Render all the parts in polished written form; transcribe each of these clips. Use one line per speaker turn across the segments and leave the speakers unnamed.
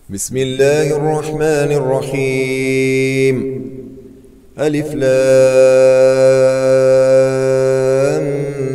بسم الله الرحمن الرحيم. ألف لام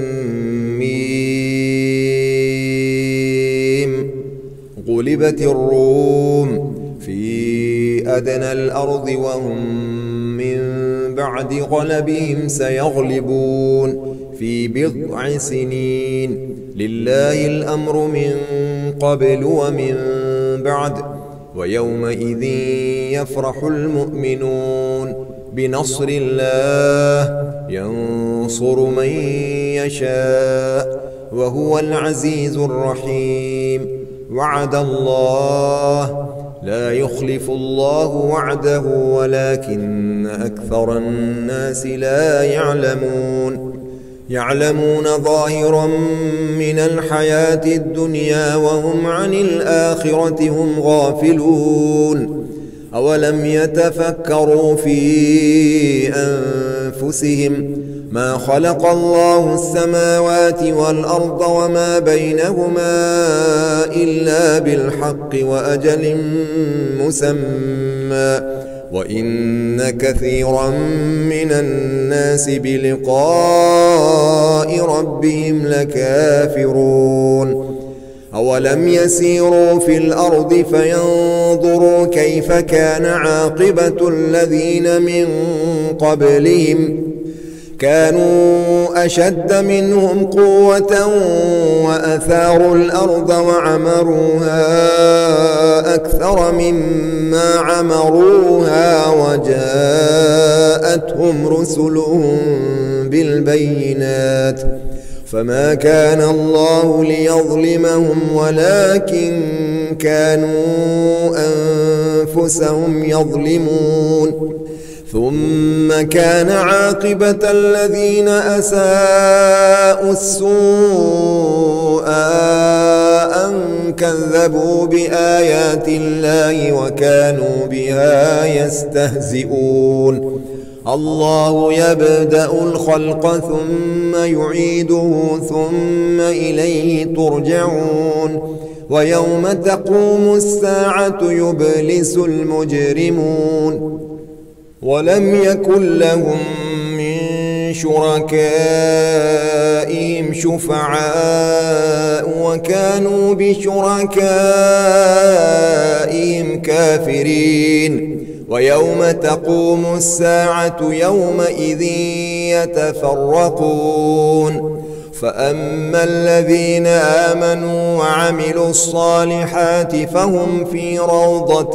ميم. غلبت الروم في أدنى الأرض وهم من بعد غلبهم سيغلبون في بضع سنين. لله الأمر من قبل ومن بعد ويومئذ يفرح المؤمنون بنصر الله ينصر من يشاء وهو العزيز الرحيم. وعد الله لا يخلف الله وعده ولكن أكثر الناس لا يعلمون ظاهرا من الحياة الدنيا وهم عن الآخرة هم غافلون. أولم يتفكروا في أنفسهم ما خلق الله السماوات والأرض وما بينهما إلا بالحق وأجل مسمى وإن كثيرا من الناس بلقاء ربهم لكافرون. أولم يسيروا في الأرض فينظروا كيف كان عاقبة الذين من قبلهم كانوا أشد منهم قوة وأثاروا الأرض وعمروها أكثر مما عمروها وجاءتهم رسلهم بالبينات فما كان الله ليظلمهم ولكن كانوا أنفسهم يظلمون. ثم كان عاقبة الذين أساءوا السوء أن كذبوا بآيات الله وكانوا بها يستهزئون. الله يبدأ الخلق ثم يعيده ثم إليه ترجعون. ويوم تقوم الساعة يبلس المجرمون ولم يكن لهم من شركائهم شفعاء وكانوا بشركائهم كافرين. ويوم تقوم الساعة يومئذ يتفرقون فأما الذين آمنوا وعملوا الصالحات فهم في روضة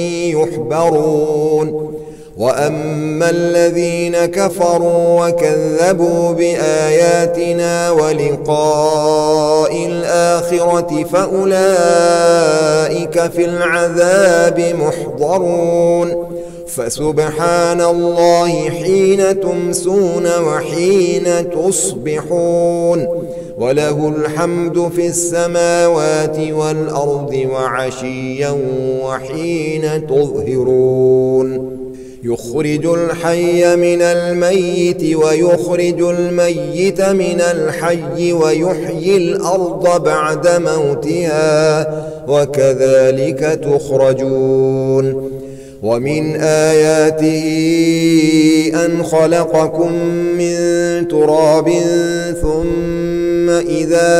يحبرون. وأما الذين كفروا وكذبوا بآياتنا ولقاء الآخرة فأولئك في العذاب محضرون. فسبحان الله حين تمسون وحين تصبحون وله الحمد في السماوات والأرض وعشيا وحين تظهرون. يخرج الحي من الميت ويخرج الميت من الحي ويحيي الأرض بعد موتها وكذلك تخرجون. ومن آياته أن خلقكم من تراب ثم إذا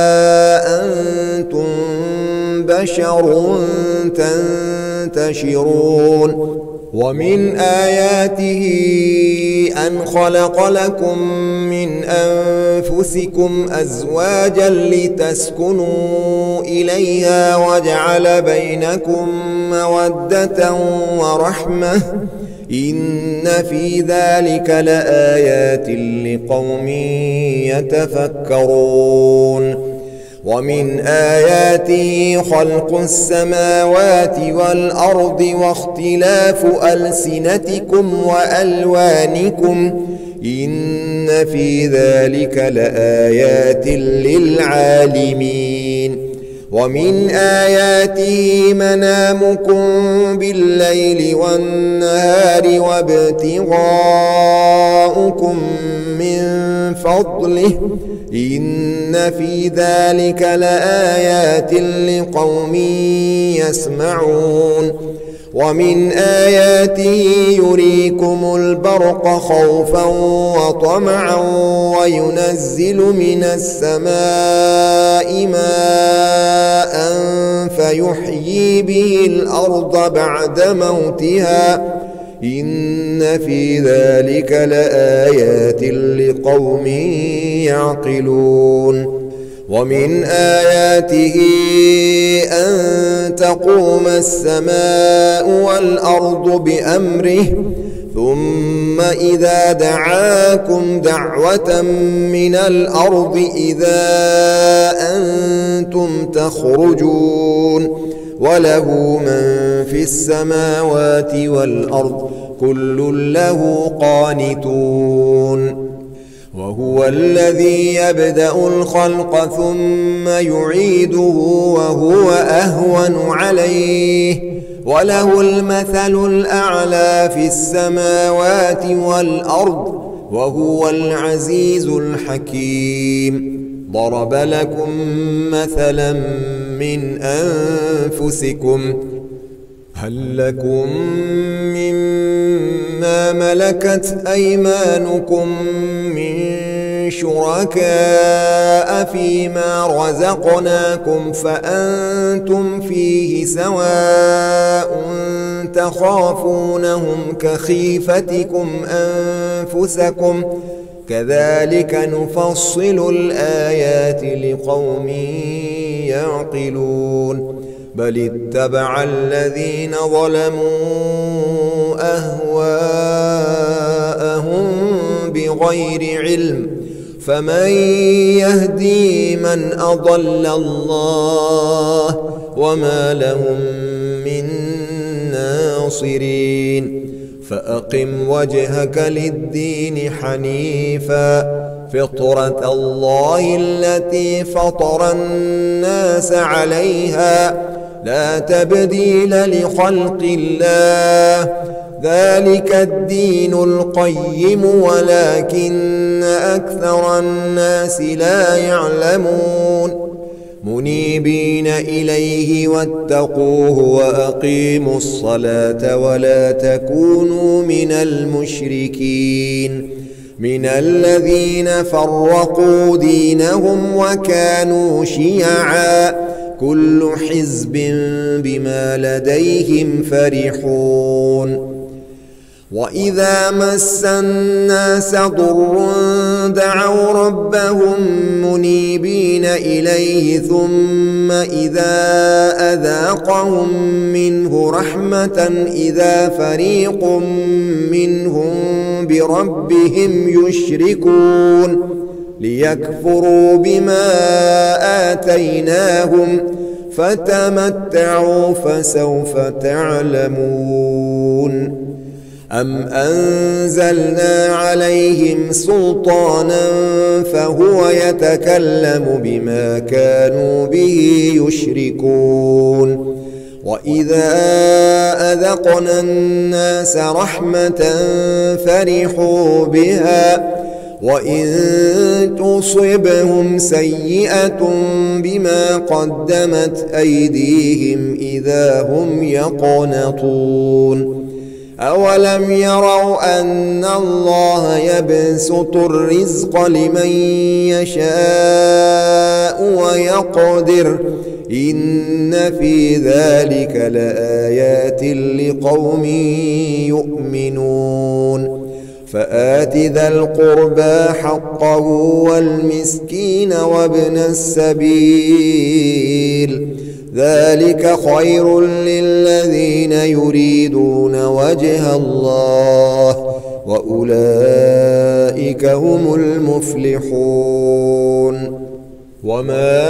أنتم بشر تنتشرون. ومن آياته أن خلق لكم من أنفسكم أزواجا لتسكنوا إليها وجعل بينكم مودة ورحمة إن في ذلك لآيات لقوم يتفكرون. ومن آياته خلق السماوات والأرض واختلاف ألسنتكم وألوانكم إن في ذلك لآيات للعالمين. ومن آياته منامكم بالليل والنهار وابتغاؤكم من فضله إن في ذلك لآيات لقوم يسمعون ومن آياته يريكم البرق خوفا وطمعا وينزل من السماء ماء فيحيي به الأرض بعد موتها إن في ذلك لآيات لقوم يعقلون ومن آياته أن تقوم السماء والأرض بأمره ثم إذا دعاكم دعوة من الأرض إذا أنتم تخرجون وله من في السماوات والأرض كل له قانتون وهو الذي يبدأ الخلق ثم يعيده وهو أهون عليه وله المثل الأعلى في السماوات والأرض وهو العزيز الحكيم ضرب لكم مثلا من أنفسكم هل لكم مما ملكت أيمانكم من شركاء فيما رزقناكم فأنتم فيه سواء تخافونهم كخيفتكم أنفسكم كذلك نفصل الآيات لقوم يعقلون بل اتبع الذين ظلموا أهواءهم بغير علم فمن يهدي من أضل الله وما لهم من ناصرين فأقم وجهك للدين حنيفا فطرة الله التي فطر الناس عليها لا تبديل لخلق الله ذلك الدين القيم ولكن أكثر الناس لا يعلمون منيبين إليه واتقوه وأقيموا الصلاة ولا تكونوا من المشركين من الذين فرقوا دينهم وكانوا شيعا كل حزب بما لديهم فرحون وإذا مس الناس ضر دعوا ربهم منيبين إليه ثم إذا أذاقهم منه رحمة إذا فريق منهم بربهم يشركون ليكفروا بما آتيناهم فتمتعوا فسوف تعلمون أم أنزلنا عليهم سلطانا فهو يتكلم بما كانوا به يشركون وإذا أذقنا الناس رحمة فرحوا بها وإن تصبهم سيئة بما قدمت أيديهم إذا هم يقنطون أولم يروا أن الله يبسط الرزق لمن يشاء ويقدر إن في ذلك لآيات لقوم يؤمنون فآت ذا القربى حقه والمسكين وابن السبيل ذلك خير للذين يريدون وجه الله وأولئك هم المفلحون وما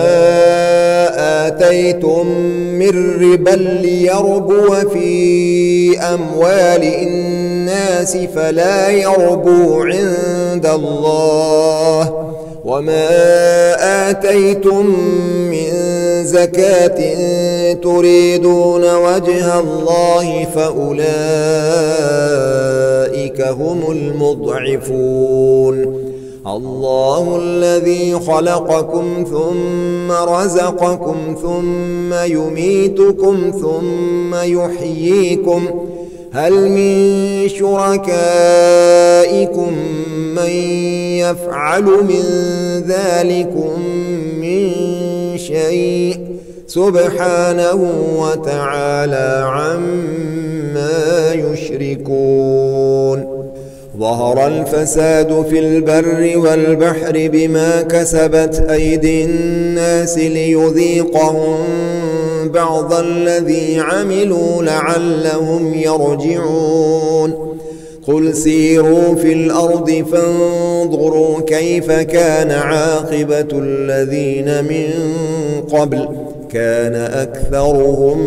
آتيتم من ربا ليربو في أموال الناس فلا يربو عند الله وما آتيتم من زكاة تريدون وجه الله فأولئك هم المضعفون الله الذي خلقكم ثم رزقكم ثم يميتكم ثم يحييكم هل من شركائكم من يفعل من ذلكم من شيء سبحانه وتعالى عما يشركون ظهر الفساد في البر والبحر بما كسبت أيدي الناس ليذيقهم بعض الذي عملوا لعلهم يرجعون قل سيروا في الأرض فانظروا كيف كان عاقبة الذين من قبل كان أكثرهم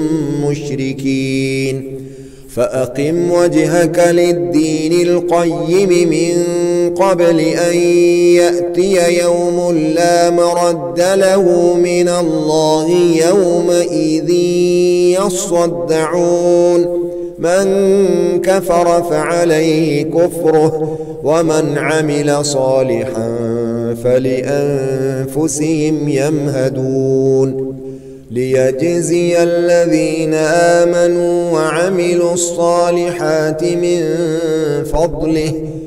مشركين فأقم وجهك للدين القيم من قبل أن يأتي يوم لا مرد له من الله يومئذ يصدعون من كفر فعليه كفره ومن عمل صالحا فلأنفسهم يمهدون ليجزي الذين آمنوا وعملوا الصالحات من فضله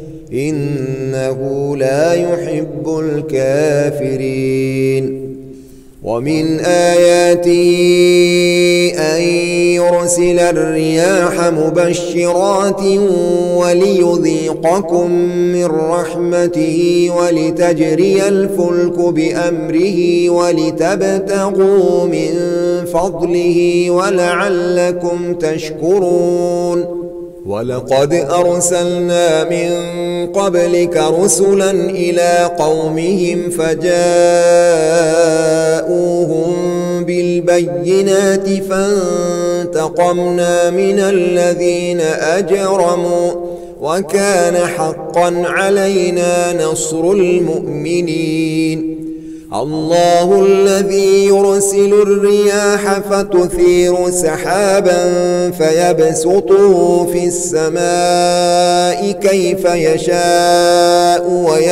إنه لا يحب الكافرين ومن آياته أن يرسل الرياح مبشرات وليذيقكم من رحمته ولتجري الفلك بأمره ولتبتغوا من فضله ولعلكم تشكرون ولقد أرسلنا من قبلك رسلا إلى قومهم فجاءوهم بالبينات فانتقمنا من الذين أجرموا وكان حقا علينا نصر المؤمنين الله الذي يرسل الرياح فتثير سحابا فيبسطه في السماء كيف يشاء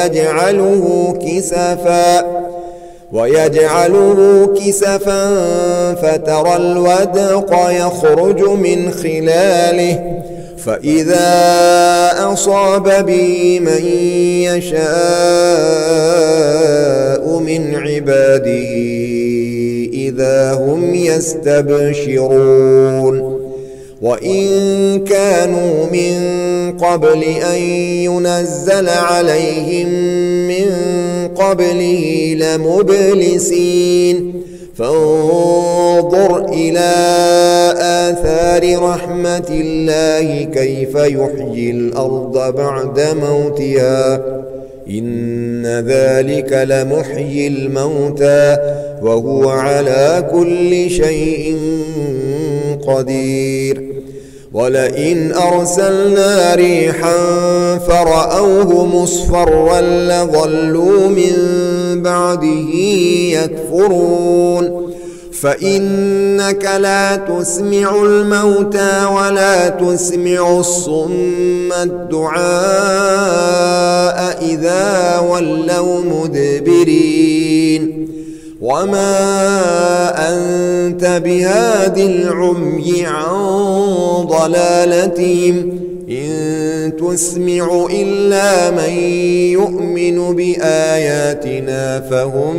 ويجعله كسفا فترى الودق يخرج من خلاله فإذا أصاب به من يشاء من عباده إذا هم يستبشرون وإن كانوا من قبل أن ينزل عليهم من قبله لمبلسين فانظر إلى آثار رحمة الله كيف يحيي الأرض بعد موتها إن ذلك لمحيي الموتى وهو على كل شيء قدير ولئن أرسلنا ريحا فرأوه مصفرا لظلوا من بعده يكفرون فإنك لا تسمع الموتى ولا تسمع الصم الدعاء إذا ولوا مدبرين وما أنت بهاد العمي عن ضلالتهم إن تسمع إلا من يؤمن بآياتنا فهم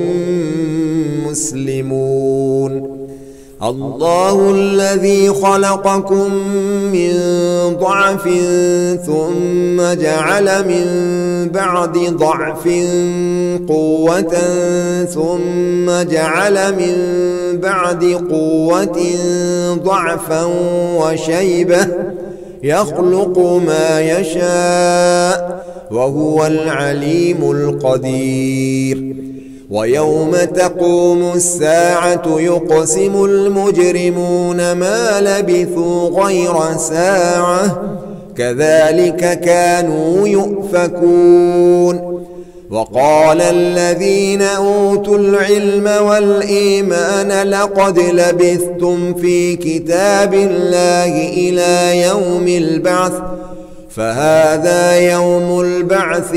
مسلمون الله الذي خلقكم من ضعف ثم جعل من بعد ضعف قوة ثم جعل من بعد قوة ضعفا وشيبة يخلق ما يشاء وهو العليم القدير ويوم تقوم الساعة يقسم المجرمون ما لبثوا غير ساعة كذلك كانوا يؤفكون وقال الذين أوتوا العلم والإيمان لقد لبثتم في كتاب الله إلى يوم البعث فهذا يوم البعث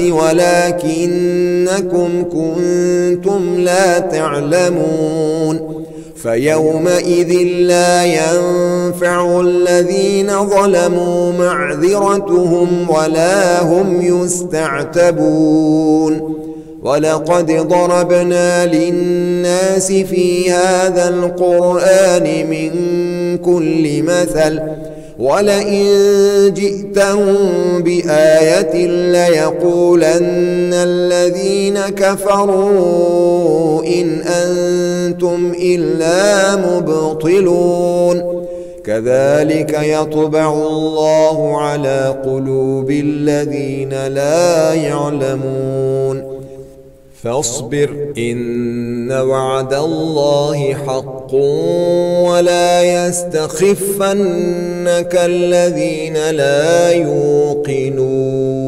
ولكنكم كنتم لا تعلمون فيومئذ لا ينفع الذين ظلموا معذرتهم ولا هم يستعتبون ولقد ضربنا للناس في هذا القرآن من كل مثل ولئن جئتهم بآية ليقولن الذين كفروا إن أنتم إلا مبطلون كذلك يطبع الله على قلوب الذين لا يعلمون فاصبر إن وعد الله حق ولا يستخفنك الذين لا يوقنون